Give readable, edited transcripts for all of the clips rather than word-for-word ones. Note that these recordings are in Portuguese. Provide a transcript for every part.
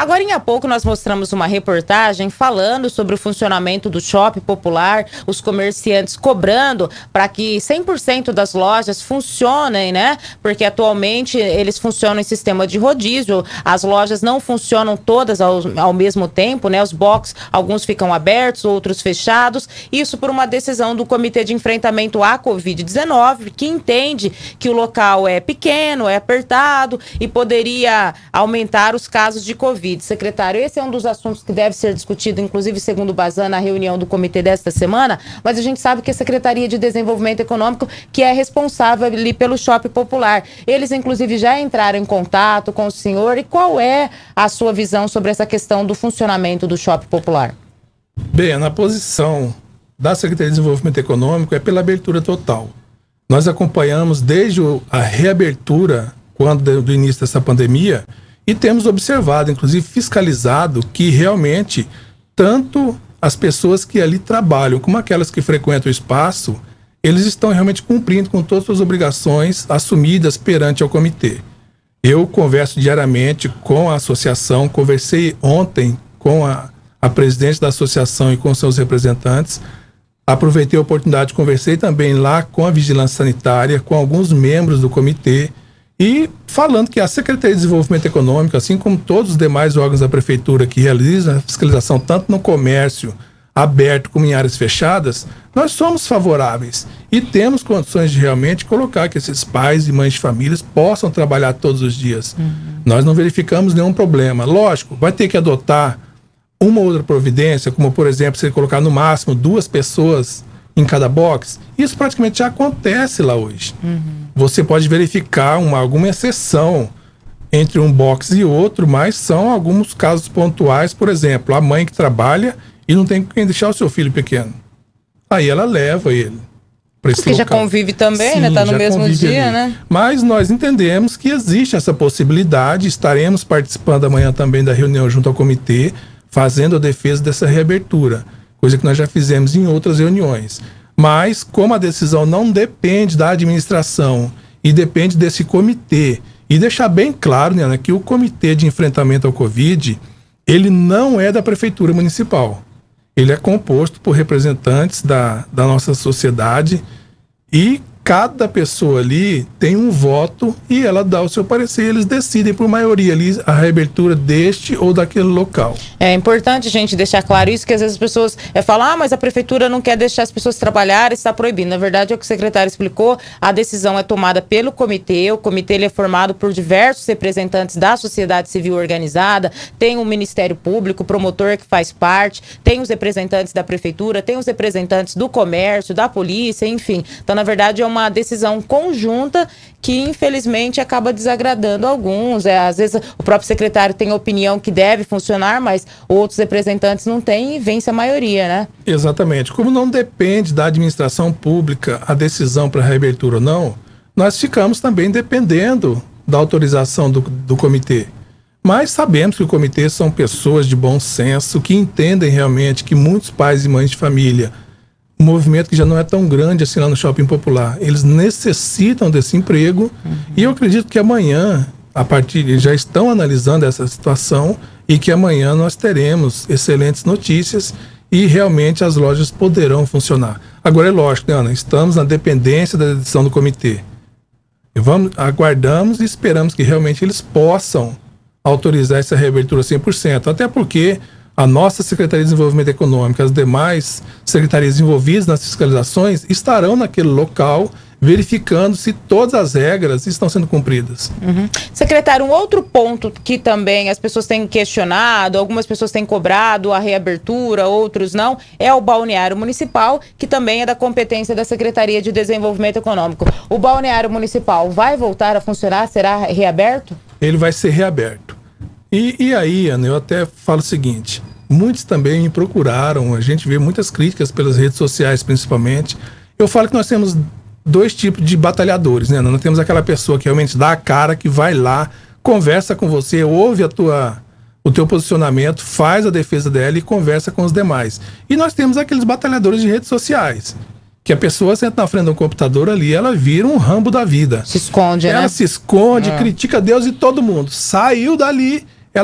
Agora, há pouco, nós mostramos uma reportagem falando sobre o funcionamento do Shopping Popular, os comerciantes cobrando para que 100% das lojas funcionem, né? Porque atualmente eles funcionam em sistema de rodízio, as lojas não funcionam todas ao mesmo tempo, né? Os boxes, alguns ficam abertos, outros fechados, isso por uma decisão do Comitê de Enfrentamento à Covid-19, que entende que o local é pequeno, é apertado e poderia aumentar os casos de Covid. Secretário, esse é um dos assuntos que deve ser discutido, inclusive segundo o Bazan, na reunião do comitê desta semana, mas a gente sabe que a Secretaria de Desenvolvimento Econômico que é responsável ali pelo Shopping Popular. Eles, inclusive, já entraram em contato com o senhor. E qual é a sua visão sobre essa questão do funcionamento do Shopping Popular? Bem, na posição da Secretaria de Desenvolvimento Econômico é pela abertura total. Nós acompanhamos desde a reabertura, quando do início dessa pandemia, e temos observado, inclusive fiscalizado, que realmente tanto as pessoas que ali trabalham como aquelas que frequentam o espaço, eles estão realmente cumprindo com todas as suas obrigações assumidas perante o comitê. Eu converso diariamente com a associação, conversei ontem com a presidente da associação e com seus representantes, aproveitei a oportunidade, conversei também lá com a Vigilância Sanitária, com alguns membros do comitê, e falando que a Secretaria de Desenvolvimento Econômico, assim como todos os demais órgãos da Prefeitura que realizam a fiscalização tanto no comércio aberto como em áreas fechadas, nós somos favoráveis e temos condições de realmente colocar que esses pais e mães de famílias possam trabalhar todos os dias. Nós não verificamos nenhum problema. Lógico, vai ter que adotar uma ou outra providência, como por exemplo, se colocar no máximo 2 pessoas em cada box. Isso praticamente já acontece lá hoje. Você pode verificar alguma exceção entre um box e outro, mas são alguns casos pontuais, por exemplo, a mãe que trabalha e não tem quem deixar o seu filho pequeno. Aí ela leva ele para esse local. Já convive também, sim, né? Tá no mesmo dia, ali, né? Mas nós entendemos que existe essa possibilidade, estaremos participando amanhã também da reunião junto ao comitê, fazendo a defesa dessa reabertura, coisa que nós já fizemos em outras reuniões. Mas, como a decisão não depende da administração e depende desse comitê, e deixar bem claro, né, que o Comitê de Enfrentamento ao Covid, ele não é da Prefeitura Municipal. Ele é composto por representantes da nossa sociedade e cada pessoa ali tem um voto e ela dá o seu parecer, eles decidem por maioria ali a reabertura deste ou daquele local. É importante, gente, deixar claro isso, que às vezes as pessoas falam, mas a prefeitura não quer deixar as pessoas trabalhar, está proibindo. Na verdade, é o que o secretário explicou, a decisão é tomada pelo comitê, o comitê ele é formado por diversos representantes da sociedade civil organizada, tem o Ministério Público, o promotor que faz parte, tem os representantes da prefeitura, tem os representantes do comércio, da polícia, enfim. Então, na verdade, é uma decisão conjunta que, infelizmente, acaba desagradando alguns. Às vezes, o próprio secretário tem a opinião que deve funcionar, mas outros representantes não têm e vence a maioria, né? Exatamente. Como não depende da administração pública a decisão para reabertura ou não, nós ficamos também dependendo da autorização do comitê. Mas sabemos que o comitê são pessoas de bom senso, que entendem realmente que muitos pais e mães de família, um movimento que já não é tão grande assim lá no Shopping Popular, eles necessitam desse emprego, e eu acredito que amanhã, eles já estão analisando essa situação e que amanhã nós teremos excelentes notícias e realmente as lojas poderão funcionar. Agora é lógico, né, Ana? Estamos na dependência da decisão do comitê. Aguardamos e esperamos que realmente eles possam autorizar essa reabertura 100%, até porque a nossa Secretaria de Desenvolvimento Econômico, as demais secretarias envolvidas nas fiscalizações estarão naquele local verificando se todas as regras estão sendo cumpridas. Secretário, um outro ponto que também as pessoas têm questionado, algumas pessoas têm cobrado a reabertura, outros não, é o balneário municipal, que também é da competência da Secretaria de Desenvolvimento Econômico. O balneário municipal vai voltar a funcionar? Será reaberto? Ele vai ser reaberto. E aí, Ana, eu até falo o seguinte, muitos também me procuraram, a gente vê muitas críticas pelas redes sociais principalmente. Eu falo que nós temos 2 tipos de batalhadores, né? Nós temos aquela pessoa que realmente dá a cara, que vai lá, conversa com você, ouve o teu posicionamento, faz a defesa dela e conversa com os demais. E nós temos aqueles batalhadores de redes sociais, que a pessoa senta na frente do computador ali, ela vira um Rambo da vida. Se esconde, né? Ela se esconde, critica Deus e todo mundo. Saiu dali, ela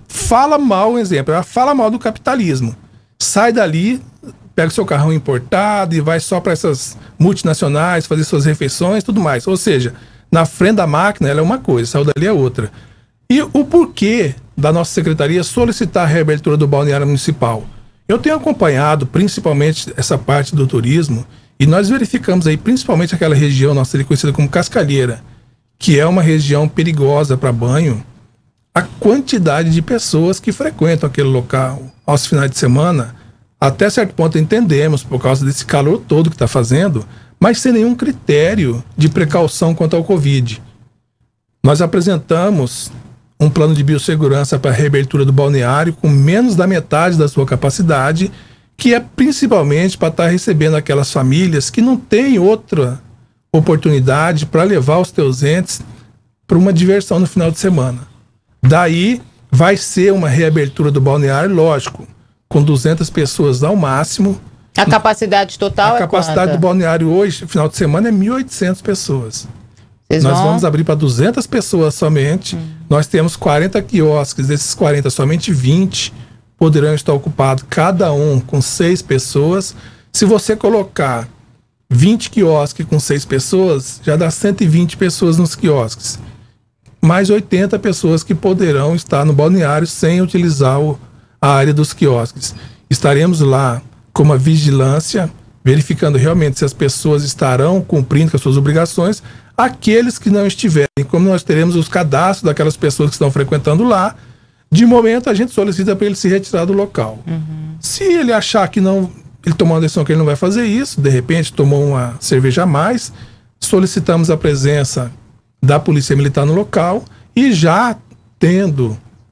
fala mal, um exemplo, ela fala mal do capitalismo. Sai dali, pega o seu carrão importado e vai só para essas multinacionais fazer suas refeições e tudo mais. Ou seja, na frente da máquina ela é uma coisa, saiu dali é outra. E o porquê da nossa secretaria solicitar a reabertura do balneário municipal? Eu tenho acompanhado principalmente essa parte do turismo e nós verificamos aí principalmente aquela região nossa ali conhecida como Cascalheira, que é uma região perigosa para banho, a quantidade de pessoas que frequentam aquele local aos finais de semana, até certo ponto entendemos por causa desse calor todo que está fazendo, mas sem nenhum critério de precaução quanto ao Covid. Nós apresentamos um plano de biossegurança para a reabertura do balneário com menos da metade da sua capacidade, que é principalmente para estar recebendo aquelas famílias que não têm outra oportunidade para levar os teus entes para uma diversão no final de semana. Daí vai ser uma reabertura do balneário, lógico, com 200 pessoas ao máximo. A capacidade total A capacidade do balneário hoje, final de semana, é 1.800 pessoas. Nós vamos abrir para 200 pessoas somente. Nós temos 40 quiosques, desses 40, somente 20 poderão estar ocupados, cada um com 6 pessoas. Se você colocar 20 quiosques com 6 pessoas, já dá 120 pessoas nos quiosques. Mais 80 pessoas que poderão estar no balneário sem utilizar a área dos quiosques. Estaremos lá com uma vigilância, verificando realmente se as pessoas estarão cumprindo com as suas obrigações. Aqueles que não estiverem, como nós teremos os cadastros daquelas pessoas que estão frequentando lá, de momento a gente solicita para ele se retirar do local. Se ele achar que não, ele tomou uma decisão que ele não vai fazer isso, de repente tomou uma cerveja a mais, solicitamos a presença da Polícia Militar no local e já tendo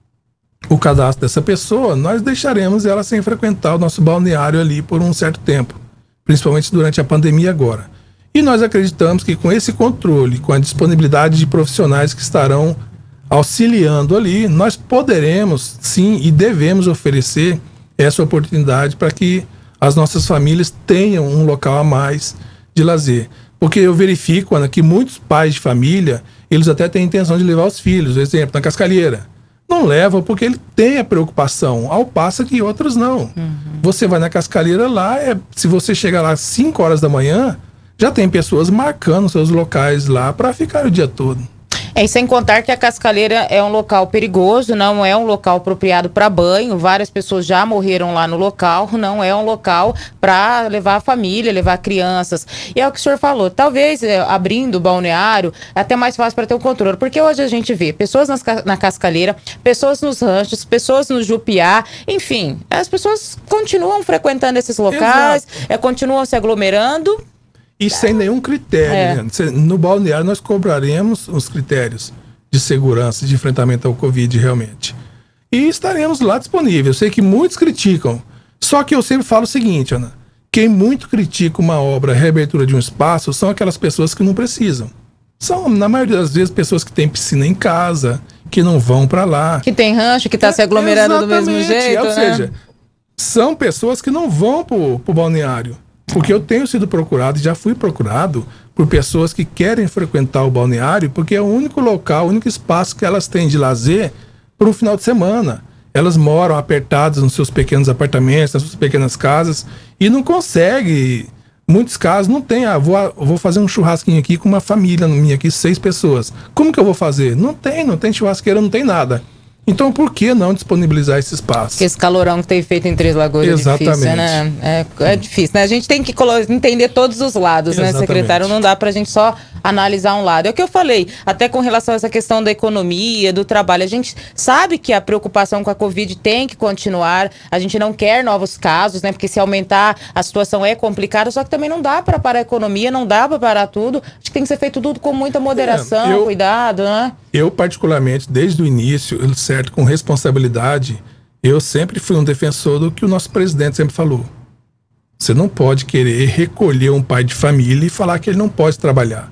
o cadastro dessa pessoa, nós deixaremos ela sem frequentar o nosso balneário ali por um certo tempo, principalmente durante a pandemia agora. E nós acreditamos que com esse controle, com a disponibilidade de profissionais que estarão auxiliando ali, nós poderemos sim e devemos oferecer essa oportunidade para que as nossas famílias tenham um local a mais de lazer. Porque eu verifico, Ana, que muitos pais de família, eles até têm a intenção de levar os filhos, por exemplo, na Cascalheira. Não levam porque ele tem a preocupação, ao passo que outros não. Você vai na Cascalheira lá, se você chegar lá às 5 horas da manhã, já tem pessoas marcando seus locais lá para ficar o dia todo. E sem contar que a Cascalheira é um local perigoso, não é um local apropriado para banho. Várias pessoas já morreram lá no local. Não é um local para levar a família, levar crianças. E é o que o senhor falou. Talvez abrindo o balneário é até mais fácil para ter o controle. Porque hoje a gente vê pessoas na Cascalheira, pessoas nos ranchos, pessoas no Jupiá. Enfim, as pessoas continuam frequentando esses locais, continuam se aglomerando. E sem nenhum critério. Né? No balneário nós cobraremos os critérios de segurança, de enfrentamento ao Covid realmente. E estaremos lá disponíveis. Eu sei que muitos criticam. Só que eu sempre falo o seguinte, Ana. Quem muito critica uma obra, a reabertura de um espaço, são aquelas pessoas que não precisam. São, na maioria das vezes, pessoas que têm piscina em casa, que não vão para lá. Que tem rancho, que está se aglomerando do mesmo jeito. Ou seja, são pessoas que não vão pro balneário. Porque eu tenho sido procurado, e já fui procurado, por pessoas que querem frequentar o balneário, porque é o único local, o único espaço que elas têm de lazer por um final de semana. Elas moram apertadas nos seus pequenos apartamentos, nas suas pequenas casas, e não conseguem, muitos casos não tem, vou fazer um churrasquinho aqui com uma família minha aqui, 6 pessoas. Como que eu vou fazer? Não tem churrasqueira, não tem nada. Então, por que não disponibilizar esse espaço? Porque esse calorão que tem feito em Três Lagoas é difícil, né? É difícil, né? A gente tem que entender todos os lados, né, secretário? Não dá pra gente só analisar um lado. É o que eu falei, até com relação a essa questão da economia, do trabalho. A gente sabe que a preocupação com a Covid tem que continuar. A gente não quer novos casos, né? Porque se aumentar, a situação é complicada. Só que também não dá pra parar a economia, não dá pra parar tudo. Acho que tem que ser feito tudo com muita moderação, cuidado, né? Eu, particularmente, desde o início, certo, com responsabilidade, eu sempre fui um defensor do que o nosso presidente sempre falou. Você não pode querer recolher um pai de família e falar que ele não pode trabalhar.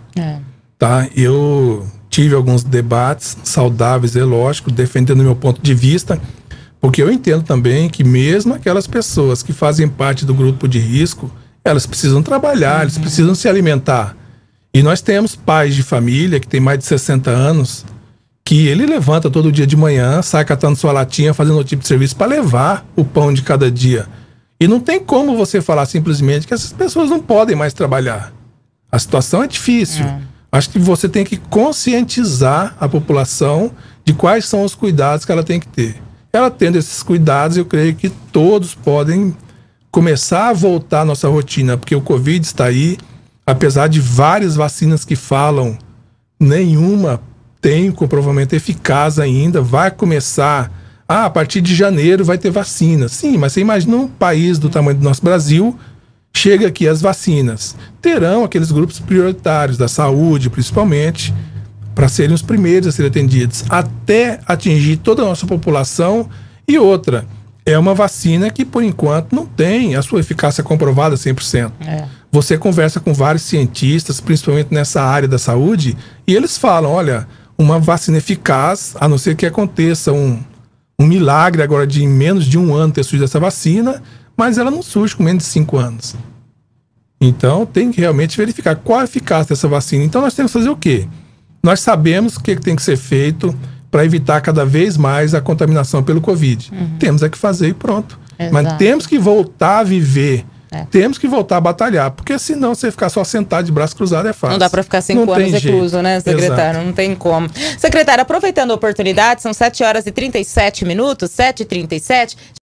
Tá? Eu tive alguns debates saudáveis, é lógico, defendendo o meu ponto de vista, porque eu entendo também que mesmo aquelas pessoas que fazem parte do grupo de risco, elas precisam trabalhar, eles precisam se alimentar. E nós temos pais de família que têm mais de 60 anos que ele levanta todo dia de manhã, sai catando sua latinha, fazendo outro tipo de serviço para levar o pão de cada dia. E não tem como você falar simplesmente que essas pessoas não podem mais trabalhar. A situação é difícil. Acho que você tem que conscientizar a população de quais são os cuidados que ela tem que ter. Ela tendo esses cuidados, eu creio que todos podem começar a voltar à nossa rotina, porque o Covid está aí, apesar de várias vacinas que falam, nenhuma tem comprovamento eficaz ainda, vai começar, a partir de janeiro vai ter vacina. Sim, mas você imagina um país do tamanho do nosso Brasil, chega aqui as vacinas. Terão aqueles grupos prioritários da saúde, principalmente, para serem os primeiros a serem atendidos, até atingir toda a nossa população. E outra, é uma vacina que, por enquanto, não tem a sua eficácia comprovada 100%. Você conversa com vários cientistas, principalmente nessa área da saúde, e eles falam, olha, uma vacina eficaz, a não ser que aconteça um milagre agora de em menos de 1 ano ter surgido essa vacina, mas ela não surge com menos de 5 anos. Então, tem que realmente verificar qual a eficácia dessa vacina. Então, nós temos que fazer o quê? Nós sabemos o que tem que ser feito para evitar cada vez mais a contaminação pelo Covid. Temos que fazer e pronto. Exato. Mas temos que voltar a viver. Temos que voltar a batalhar, porque senão você ficar só sentado de braço cruzado é fácil. Não dá para ficar 5 anos recluso, né, secretário? Exato. Não tem como. Secretário, aproveitando a oportunidade, são 7h37, 7h37.